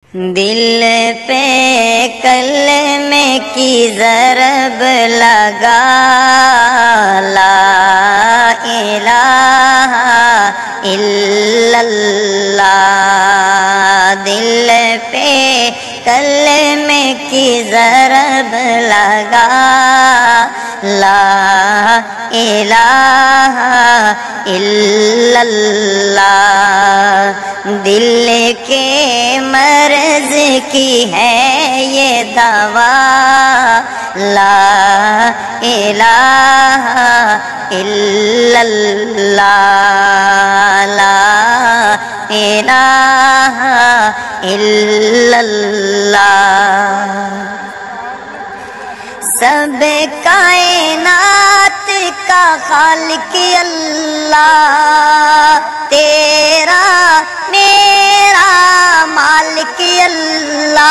دل پہ کلمے کی ضرب لگا، لا الہ الا اللہ، دل پہ کلمے کی ضرب لگا، لا الہ الا اللہ، دل کے مرض کی ہے یہ دوا، لا الہ الا اللہ، لا الہ الا اللہ۔ سب کائنات کا خالق اللہ، تیرا میرا مالک اللہ،